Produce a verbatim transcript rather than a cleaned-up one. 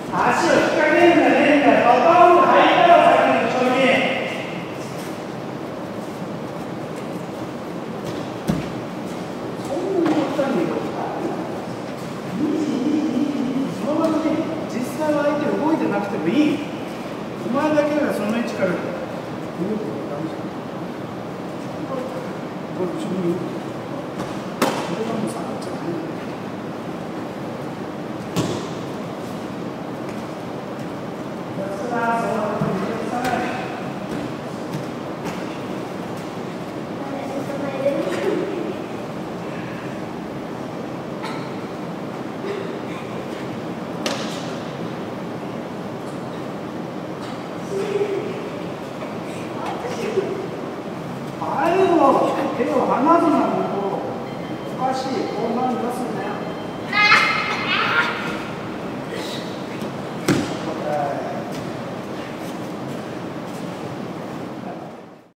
足を引っ掛けるんじゃねえんだよ。パパンと入ったらさっきの後ろに。そんなに乗ったんだけど、にじ、にじ、にじ、にじ、そのままね、実際は相手動いてなくてもいい。お前だけがその位置から動くのダメじゃん。これ後ろに動く。これがもう下がっちゃうね。ああいうのを手を離すなんておかしい。こんなに出す